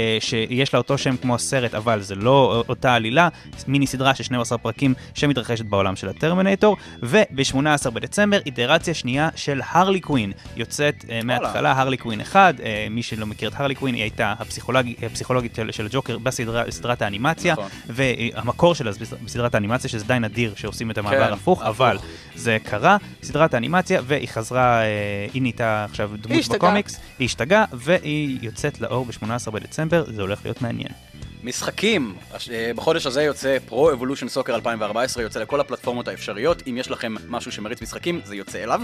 D: שיש לה אותו שם כמו הסרט, אבל זה לא אותה עלילה, מיני סדרה של שנים עשר פרקים שמתרחשת בעולם של הטרמינטור, וב-שמונה עשר בדצמבר איטרציה שנייה של הרלי קווין, יוצאת אה, מההתחלה, הרלי קווין אחד, אה, מי שלא מכיר את הרלי קווין, היא הייתה הפסיכולוג, הפסיכולוגית של, של הג'וקר בסדרה, בסדרת האנימציה,
C: נכון.
D: והמקור שלה זה בסדרת האנימציה, שזה די נדיר שעושים את המעבר
C: כן,
D: הפוך,
C: הפוך.
D: אבל זה קרה, סדרת האנימציה, והיא חזרה, אה, היא נהייתה עכשיו דמות
E: השתגעה.
D: בקומיקס, היא השתגעה, והיא יוצאת לאור ב-שמונה עשר בדצמבר, זה הולך להיות מעניין.
C: משחקים, הש- אה, בחודש הזה יוצא פרו אבולושן סוקר אלפיים וארבע עשרה, יוצא לכל הפלטפורמות האפשריות. אם יש לכם משהו שמריץ משחקים, זה יוצא אליו.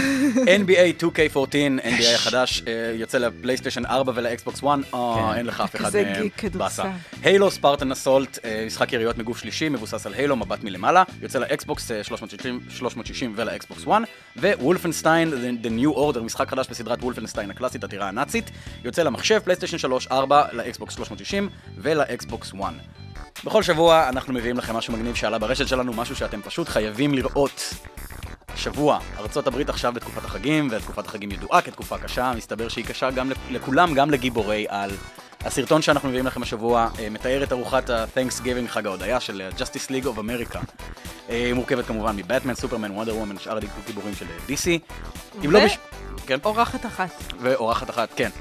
C: אן בי איי טו קיי ארבע עשרה, אן בי איי החדש, אה, יוצא לפלייסטיישן ארבע ולאקסבוקס אחת, אה, אין לך אף אחד
E: כזה
C: מהם.
E: גיק כדורסל.
C: באסה. הילו ספרטן אסולט, משחק יריות מגוף שלישי, מבוסס על הילו, מבט מלמעלה, יוצא לאקסבוקס אה, שלוש מאות שישים ולאקסבוקס אחת, ווולפנשטיין, The New Order, משחק חדש בסדרת וולפנשטיין הקלאסית, הטירה הנאצית, יוצא למחשב, פלייסטיישן שלוש, ארבע, לאקסבוקס שלוש מאות שישים ולאקסבוקס אחת. בכל שבוע אנחנו מביאים לכם משהו מגניב שעלה ברשת שלנו, משהו שאתם פשוט חייבים לראות. שבוע, ארצות הברית עכשיו בתקופת החגים, ותקופת החגים ידועה כתקופה קשה, מסתבר שהיא קשה גם לכולם, גם לגיבורי על. הסרטון שאנחנו מביאים לכם השבוע מתאר את ארוחת ה-Thanksgiving, חג ההודיה של Justice League of America. היא מורכבת כמובן מבטמן, סופרמן, וונדר וומן, שאר הגיבורים של די סי. אם לא בש... כן?
E: אורחת אחת.
C: ואורחת אחת, כן.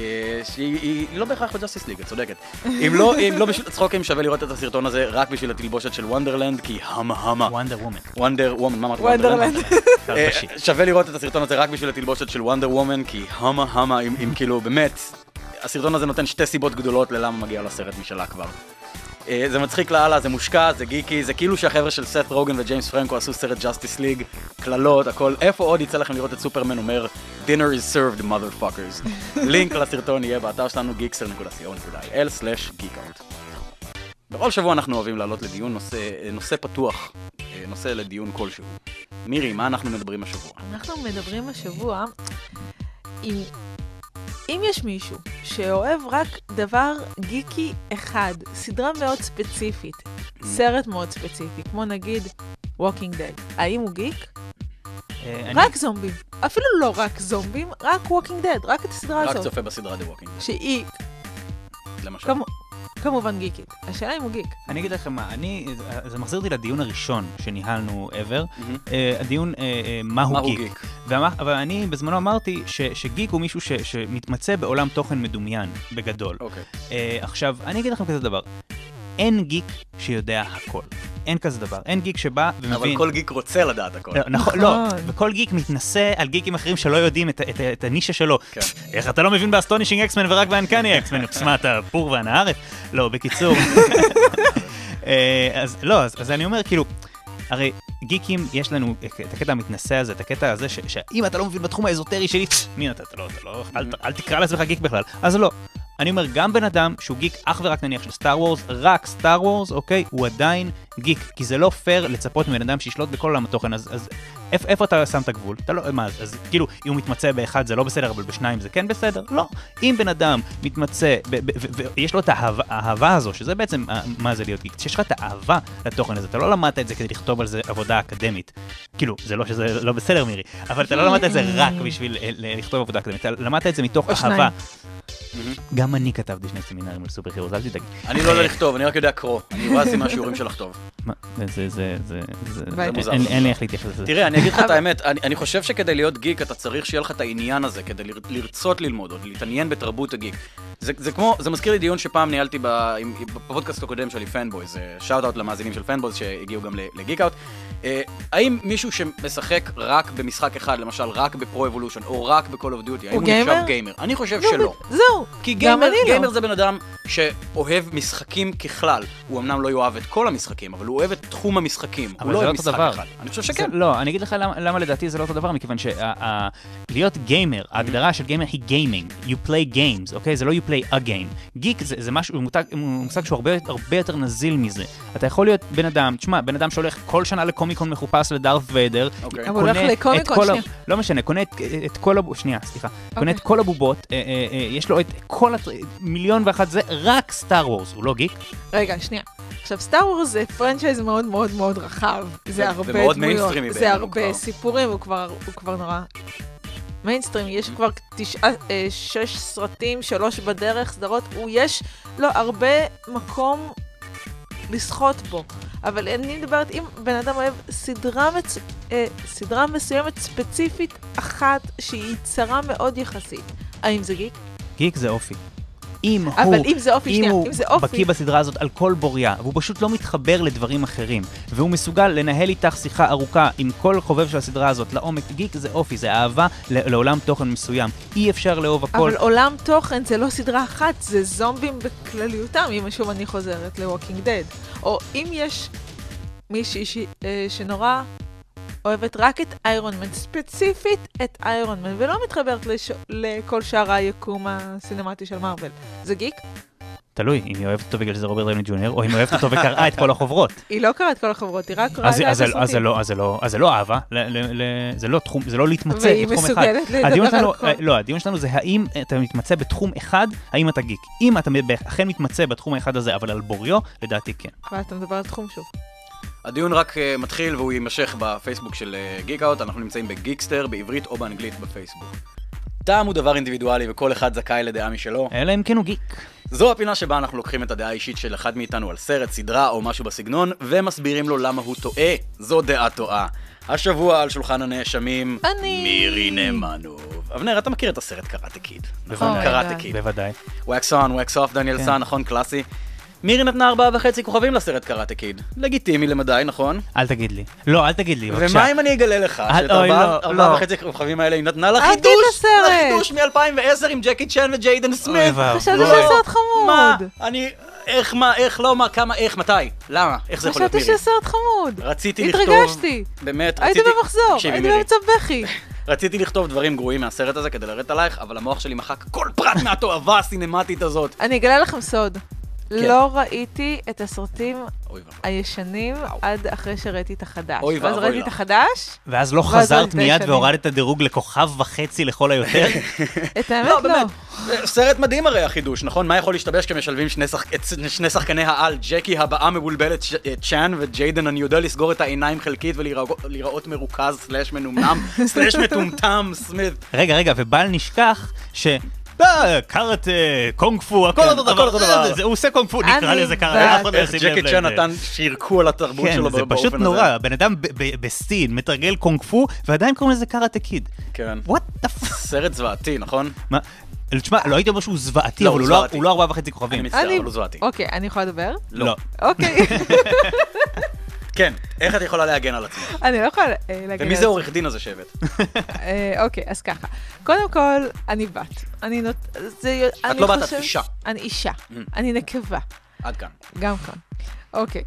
C: שהיא היא לא בהכרח בג'אסטיס ליג, את צודקת. אם לא, אם לא בשביל הצחוקים, שווה לראות את הסרטון הזה רק בשביל התלבושת של וונדרלנד, כי המה המה.
D: וונדר וומן.
C: וונדר וומן, מה אמרת?
E: וונדרלנד.
C: אה, שווה לראות את הסרטון הזה רק בשביל התלבושת של וונדר וומן, כי המה המה, אם אם כאילו באמת, הסרטון הזה נותן שתי סיבות גדולות ללמה מגיע לסרט משלה כבר. אה, זה מצחיק לאללה, זה מושקע, זה גיקי, זה כאילו שהחבר'ה של סת רוגן וג'יימס פרנקו עשו סרט ג'אסטיס ליג, כללות, הכל. איפה עוד יצא לכם לראות את סופרמן אומר dinner is served motherfuckers. לינק לסרטון יהיה באתר שלנו geekster נקודה co נקודה il סלש geekout. בכל שבוע אנחנו אוהבים לעלות לדיון נושא, נושא פתוח, נושא לדיון כלשהו. מירי, מה אנחנו מדברים השבוע?
E: אנחנו מדברים השבוע, אם, אם יש מישהו שאוהב רק דבר גיקי אחד, סדרה מאוד ספציפית, סרט מאוד ספציפי, כמו נגיד Walking Dead, האם הוא גיק? רק זומבים. אפילו לא רק זומבים, רק Walking Dead, רק את הסדרה הזאת.
C: רק צופה בסדרה The Walking Dead.
E: שהיא...
C: למשל.
E: כמו... כמובן גיקית. השאלה אם הוא גיק.
D: אני אגיד לכם מה, אני, זה מחזיר אותי לדיון הראשון שניהלנו ever, הדיון מה הוא גיק. אבל אני בזמנו אמרתי שגיק הוא מישהו שמתמצא בעולם תוכן מדומיין, בגדול. עכשיו, אני אגיד לכם כזה דבר, אין גיק שיודע הכל. אין כזה דבר. אין גיק שבא ומבין...
C: אבל כל גיק רוצה לדעת הכל.
D: נכון, לא. וכל גיק מתנסה על גיקים אחרים שלא יודעים את הנישה שלו. איך אתה לא מבין באסטונישינג אקסמן ורק באנקני אקסמן? מה, אתה בור והנערף? לא, בקיצור. אז לא, אז אני אומר, כאילו, הרי גיקים, יש לנו את הקטע המתנסה הזה, את הקטע הזה, שאם אתה לא מבין בתחום האזוטרי שלי, מי אתה? אתה לא, אל תקרא לעצמך גיק בכלל. אז לא. אני אומר, גם בן אדם שהוא גיק אך ורק נניח של סטאר וורס, רק סטאר וורס, אוקיי, הוא עדיין גיק, כי זה לא פייר לצפות מבן אדם שישלוט בכל עולם התוכן, אז, אז איפ, איפה אתה שם את הגבול? אתה לא, מה, אז, אז כאילו, אם הוא מתמצא באחד זה לא בסדר, אבל בשניים זה כן בסדר? לא. אם בן אדם מתמצא, ויש לו את האהבה, האהבה הזו, שזה בעצם, מה זה להיות גיק? שיש לך את האהבה לתוכן הזה, אתה לא למדת את זה כדי לכתוב על זה עבודה אקדמית. כאילו, זה לא שזה לא בסדר, מירי, אבל אתה לא למדת את זה רק בשביל לכתוב עבודה אקדמית, אתה למדת את זה מתוך אהבה. גם אני כתבתי שני סמינרים לסופר הירוס, אל תדאג.
C: אני לא יודע לכתוב, אני רק יודע קרוא. אני רואה עושים מהשיעורים של לכתוב.
D: מה? זה, זה, זה, זה...
C: זה מוזר.
D: אין לי איך להתייחס לזה.
C: תראה, אני אגיד לך את האמת, אני חושב שכדי להיות גיק, אתה צריך שיהיה לך את העניין הזה, כדי לרצות ללמוד, או להתעניין בתרבות הגיק. זה כמו, זה מזכיר לי דיון שפעם ניהלתי בפודקאסט הקודם שלי, פנבויז, שאוט אאוט למאזינים של פנבויז שהגיעו גם לגיק אאוט. האם מישהו שמשחק רק במשחק אחד, למשל רק בפרו אבולושן, או רק בקול אוף דיוטי, האם הוא נחשב גיימר? אני חושב שלא.
E: זהו.
C: כי גיימר זה בן אדם שאוהב משחקים ככלל. הוא אמנם לא יאהב את כל המשחקים, אבל הוא אוהב את תחום המשחקים. הוא לא אוהב משחק אחד. אני חושב שכן.
D: לא, אני אגיד לך למה לדעתי זה לא אותו דבר, מכיוון שלהיות גיימר, ההגדרה של גיימר היא גיימינג. You play games, אוקיי? זה לא you play a game. גיק זה משהו, מושג שהוא הרבה יותר נזיל מזה. אתה יכול להיות בן אדם, תשמע, בן אדם שהולך כל שנה לקומיקון מחופש לדארת ויידר.
E: אבל הוא הולך לקומיקון, שנייה.
D: לא משנה, קונה את כל הבובות, שנייה, סליחה. קונה את כל הבובות, יש לו את כל מיליון ואחת, זה רק סטאר וורס, הוא לא גיק?
E: רגע, שנייה. עכשיו, סטאר וורס זה פרנצ'ייז מאוד מאוד מאוד רחב. זה הרבה דמויות, זה הרבה סיפורים, הוא כבר נורא מיינסטרים. יש כבר תשעה, שש סרטים, שלוש בדרך, סדרות, יש לו הרבה מקום לשחות בו. אבל אני מדברת, אם בן אדם אוהב סדרה, מצ... אה, סדרה מסוימת ספציפית אחת שהיא צרה מאוד יחסית, האם זה גיק?
D: גיק זה אופי. אם
E: אבל
D: הוא,
E: אם זה אופי,
D: אם
E: שנייה,
D: הוא
E: אם זה אופי...
D: בקיא בסדרה הזאת על כל בוריה, והוא פשוט לא מתחבר לדברים אחרים, והוא מסוגל לנהל איתך שיחה ארוכה עם כל חובב של הסדרה הזאת, לעומק, גיק זה אופי, זה אהבה לעולם תוכן מסוים. אי אפשר לאהוב הכל.
E: אבל עולם תוכן זה לא סדרה אחת, זה זומבים בכלליותם, אם שוב אני חוזרת ל-Walking Dead. או אם יש מישהי ש... שנורא אוהבת רק את איירון מן, ספציפית את איירון מן, ולא מתחברת לש... לכל שאר היקום הסינמטי של מארוול. זה גיק?
D: תלוי, אם היא אוהבת אותו בגלל שזה רוברט דאוני ג'וניור, או אם היא אוהבת אותו וקראה את כל החוברות.
E: היא לא קראה את כל החוברות, היא רק קראה את הסרטים.
D: אז זה לא אהבה, זה לא תחום, זה לא להתמצא בתחום אחד.
E: והיא מסוגלת לדבר על כל.
D: לא, הדיון שלנו זה האם אתה מתמצא בתחום אחד, האם אתה גיק. אם אתה אכן מתמצא בתחום האחד הזה, אבל על בוריו, לדעתי כן.
E: ואתה מדבר על תחום שוב.
C: הדיון רק uh, מתחיל והוא יימשך בפייסבוק של uh, גיק אאוט, אנחנו נמצאים בגיקסטר, בעברית או באנגלית בפייסבוק. טעם הוא דבר אינדיבידואלי וכל אחד זכאי לדעה משלו.
D: אלא אם כן הוא גיק.
C: זו הפינה שבה אנחנו לוקחים את הדעה האישית של אחד מאיתנו על סרט, סדרה או משהו בסגנון, ומסבירים לו למה הוא טועה. זו דעה טועה. השבוע על שולחן הנאשמים,
E: אני...
C: מירי נאמנוב. אבנר, אתה מכיר את הסרט קראטה קיד?
D: נכון,
C: קראטה קיד.
D: בוודאי.
C: wax on, wax off, דניאל סן, נכון, קלאסי. מירי נתנה ארבעה וחצי כוכבים לסרט קראטה קיד. לגיטימי למדי, נכון?
D: אל תגיד לי. לא, אל תגיד לי, בבקשה.
C: ומה אם אני אגלה לך שאת ארבעה וחצי כוכבים האלה היא נתנה לחידוש, לחידוש מ-אלפיים ועשר עם ג'קי צ'ן וג'יידן סמית.
E: חשבתי שזה סרט חמוד.
C: מה? אני... איך, מה, איך, לא, מה, כמה, איך, מתי? למה? איך זה יכול להיות מירי?
E: חשבתי שזה סרט חמוד.
C: רציתי לכתוב...
E: התרגשתי.
C: באמת, רציתי...
E: הייתי במחזור, הייתי במצב בכי.
C: רציתי לכתוב דברים גרועים מהסרט הזה כדי לרדת עלייך, אבל המוח שלי מחק כל פרט מהתואבה הסינמטית הזאת.
E: אני אגלה לכם סוד. לא ראיתי את הסרטים
C: אוי ואבוי.
E: הישנים עד אחרי שראיתי את החדש.
C: אוי
E: ואז
C: ואבוי
E: ראיתי
C: לך.
E: את החדש,
D: ואז לא
E: ואז
D: חזרת
E: ראיתי
D: מיד
E: שנים.
D: והורדת את הדירוג לכוכב וחצי לכל היותר?
E: את האמת
C: לא,
E: לא.
C: באמת. סרט מדהים הרי החידוש, נכון? מה יכול להשתבש כשמשלבים שני, שח... את שני שחקני העל, ג'קי הבאה מבולבלת ש... צ'אן וג'יידן, אני יודע לסגור את העיניים חלקית ולהיראות מרוכז, סלש מנומנם, סלש מטומטם, סמית.
D: רגע, רגע, ובל נשכח ש... אה, קארטה, קונג פו, הכל אותו דבר.
C: אותו דבר.
D: זה- הוא עושה קונג פו, נקרא
E: אני
D: לזה קארטה.
E: בעד.
D: אף אחד לא
C: איך
D: ישים
C: ג'קי
D: לב
C: צ'אן
D: לזה.
C: נתן שירקו על התרבות
D: כן,
C: שלו
D: זה
C: באופן הזה.
D: פשוט נורא, בן אדם ב- ב- בסין מתרגל קונג פו, ועדיין קוראים לזה קארטה קיד.
C: כן.
D: What the fuck?
C: סרט זוועתי, נכון?
D: מה? תשמע, לא הייתי אומר שהוא זוועתי,
C: לא,
D: אבל
C: הוא
D: הוא לא-
C: זוועתי.
D: הוא לא ארבעה וחצי
C: אני
D: כוכבים.
C: מצטער,
E: אני-
C: אבל הוא זוועתי.
E: אוקיי, אני יכולה לדבר?
D: לא.
E: אוקיי.
C: כן, איך את יכולה להגן על עצמך?
E: אני לא יכולה אה, להגיד...
C: ומי
E: על
C: זה עורך דין הזה שהבאת?
E: אה, אוקיי, אז ככה. קודם כל, אני בת. אני נות... זה...
C: את לא בת, את אישה.
E: אני אישה.
C: Mm.
E: אני נקבה.
C: עד כאן.
E: גם כאן. אוקיי.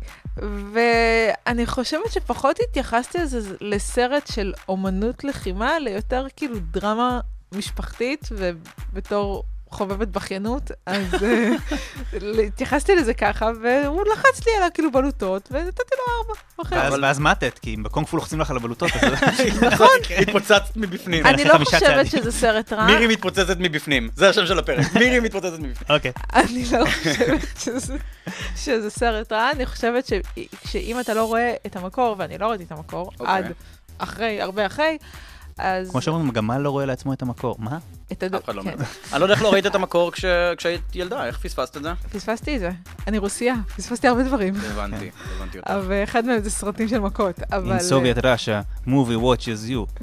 E: ואני חושבת שפחות התייחסתי לזה לסרט של אומנות לחימה, ליותר כאילו דרמה משפחתית, ובתור חובבת בכיינות, אז אה, התייחסתי לזה ככה, והוא לחץ לי על כאילו בלוטות, ונתתי לו ארבע. אוקיי.
D: ואז-
C: אבל-
D: ואז מתת, כי אם בקונג פו לוחצים לך על הבלוטות, אז...
C: נכון. התפוצצת מבפנים.
E: אני
D: אחרי
E: לא
D: חמישה
E: חושבת
D: צעדים.
E: שזה סרט רע.
C: מירי מתפוצצת מבפנים. זה השם של הפרק. מירי מתפוצצת מבפנים.
D: אוקיי.
E: אני לא חושבת שזה, שזה סרט רע, אני חושבת ש, שאם אתה לא רואה את המקור, ואני לא ראיתי את המקור,
C: אוקיי.
E: עד אחרי, הרבה אחרי, אז...
D: כמו שאומרים, גם מה לא רואה לעצמו את המקור? מה?
E: את הד...
C: אף אחד לא
E: כן,
C: מבין. אני לא יודע איך לא ראית את המקור כש- כשהיית ילדה, איך פספסת את זה?
E: פספסתי את זה. אני רוסייה, פספסתי הרבה דברים.
C: הבנתי, הבנתי אותך.
E: אבל אחד מהם זה סרטים של מכות, אבל...
D: In Soviet Russia, movie watches you.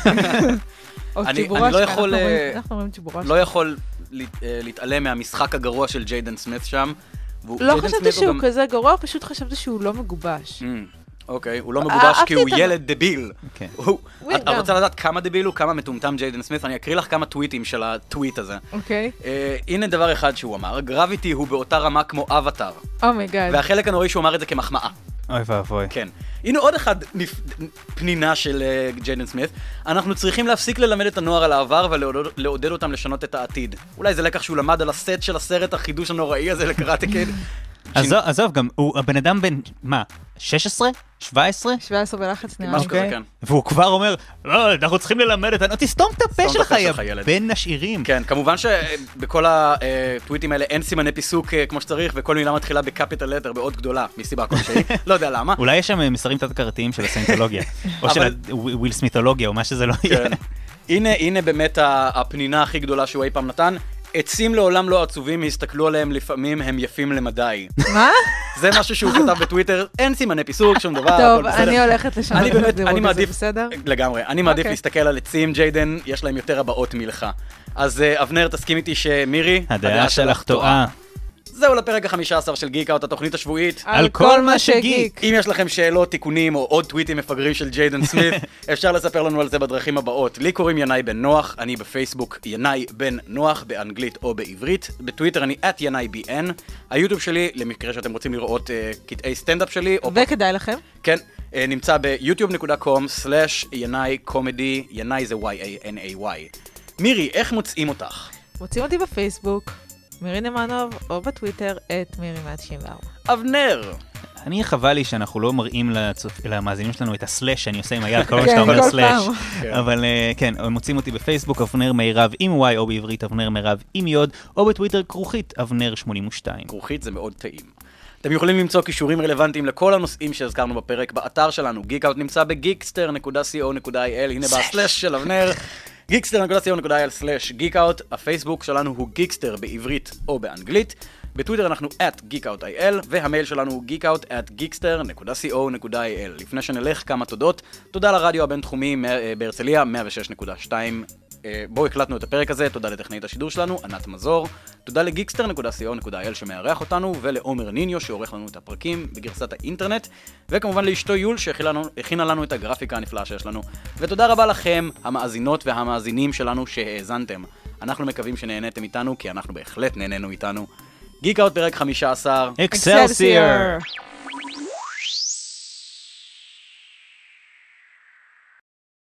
E: או
C: אני-
E: צ'יבורשקה,
C: אני לא יכול,
E: אנחנו רואים-
C: אה,
E: אנחנו רואים צ'יבורשקה.
C: לא יכול להת- אה, להתעלם מהמשחק הגרוע של ג'יידן סמית שם. והוא-
E: לא
C: ג'יידן
E: חשבתי
C: סמית הוא
E: שהוא
C: גם-
E: כזה גרוע, פשוט חשבתי שהוא לא מגובש.
C: Mm, אוקיי, הוא לא מגובש
E: אהבתי
C: כי הוא
E: את ה-
C: ילד דביל.
D: כן.
C: הוא-
E: הוא
C: את
E: גם.
C: רוצה לדעת כמה דביל הוא, כמה מטומטם ג'יידן סמית? אני אקריא לך כמה טוויטים של הטוויט הזה.
E: אוקיי?
C: אה, הנה דבר אחד שהוא אמר, גרביטי הוא באותה רמה כמו אבטאר.
E: אומייגאד.
C: והחלק הנוראי שהוא אמר את זה כמחמאה.
D: אוי ואבוי.
C: כן. הנה עוד אחד נפ... פנינה של uh, ג'יידן סמית. אנחנו צריכים להפסיק ללמד את הנוער על העבר ולעודד אותם לשנות את העתיד. אולי זה לקח שהוא למד על הסט של הסרט החידוש הנוראי הזה לקראטה קיד.
D: עזוב, עזוב, גם הוא הבן אדם בן, מה, שש עשרה? שבע עשרה?
E: שבע עשרה בלחץ נראה.
C: משהו
E: לי.
C: כזה, כן.
D: והוא כבר אומר, לא, אנחנו צריכים ללמד את... תסתום את הפה
C: סתום את
D: שלך,
C: הפה
D: יא
C: שלך, ילד.
D: בן נשאירים.
C: כן, כמובן שבכל הטוויטים האלה אין סימני פיסוק אה, כמו שצריך, וכל מילה מתחילה בקפיטל לטר בעוד גדולה, מסיבה כלשהי, לא יודע למה.
D: אולי יש שם מסרים תת-קרתיים של הסיינטולוגיה, או של
C: אבל-
D: הוויל סמיתולוגיה, או מה שזה לא יהיה.
C: כן. הנה, הנה באמת ה- הפנינה הכי גדולה שהוא אי פעם נתן. עצים לעולם לא עצובים, הסתכלו עליהם לפעמים, הם יפים למדי.
E: מה?
C: זה משהו שהוא כתב בטוויטר, אין סימני פיסוק, שום דבר, הכל
E: טוב,
C: בסדר.
E: אני הולכת לשנות
C: אני
E: את
C: באמת,
E: הדירוג
C: אני
E: הזה,
C: מעדיף,
E: בסדר?
C: לגמרי, אני מעדיף
E: אוקיי.
C: להסתכל על עצים, ג'יידן, יש להם יותר הבעות מלך. אז אה, אבנר, תסכים איתי שמירי,
D: הדעה שלך טועה.
C: זהו לפרק החמישה עשר של גיק אאוט, התוכנית השבועית.
D: על כל מה שגיק.
C: אם יש לכם שאלות, תיקונים או עוד טוויטים מפגרים של ג'יידן סמית, אפשר לספר לנו על זה בדרכים הבאות. לי קוראים ינאי בן נוח, אני בפייסבוק ינאי בן נוח, באנגלית או בעברית. בטוויטר אני את ינאי בי אן. היוטיוב שלי, למקרה שאתם רוצים לראות uh, קטעי סטנדאפ שלי, או
E: וכדאי לכם.
C: כן, uh, נמצא ב-יוטיוב דוט קום סלאש ינאי קומדי, ינאי זה וואי איי אן איי וואי. מירי, איך מוצאים אותך?
E: מוצאים אותי בפייסבוק, מירי נמנוב, או בטוויטר, את מירי מאה תשעים וארבע.
C: אבנר.
D: אני חבל לי שאנחנו לא מראים לצופ- למאזינים שלנו את הסלאש שאני עושה עם היד, כל פעם
E: כן,
D: שאתה אומר
E: כל
D: סלאש.
E: פעם.
C: כן.
D: אבל אה, כן, הם מוצאים אותי בפייסבוק, אבנר מירב עם וואי, או בעברית אבנר מירב עם יוד, או בטוויטר כרוכית אבנר שמונים ושתיים.
C: כרוכית זה מאוד טעים. אתם יכולים למצוא קישורים רלוונטיים לכל הנושאים שהזכרנו בפרק באתר שלנו. גיק אאוט נמצא בגיקסטר נקודה סי או נקודה איי אל, הנה בסלאש של אבנר. גיקסטר נקודה סי או נקודה איי אל סלאש גיק אאוט. הפייסבוק שלנו הוא גיקסטר בעברית או באנגלית. בטוויטר אנחנו את גיק אאוט איי אל, והמייל שלנו הוא geek out at geekster נקודה סי או נקודה איי אל. לפני שנלך, כמה תודות. תודה לרדיו הבינתחומי בהרצליה, מאה ושש נקודה שתיים. בו הקלטנו את הפרק הזה, תודה לטכנאית השידור שלנו, ענת מזור. תודה לגיקסטר נקודה סי או נקודה איי אל שמארח אותנו, ולעומר ניניו שעורך לנו את הפרקים בגרסת האינטרנט, וכמובן לאשתו יול שהכינה לנו את הגרפיקה הנפלאה שיש לנו. ותודה רבה לכם, המאזינות והמאזינים שלנו שהאזנתם. אנחנו מקווים שנהניתם איתנו, כי אנחנו בהחלט נהנינו איתנו. גיק אאוט פרק חמישה עשר.
D: אקסלסייר!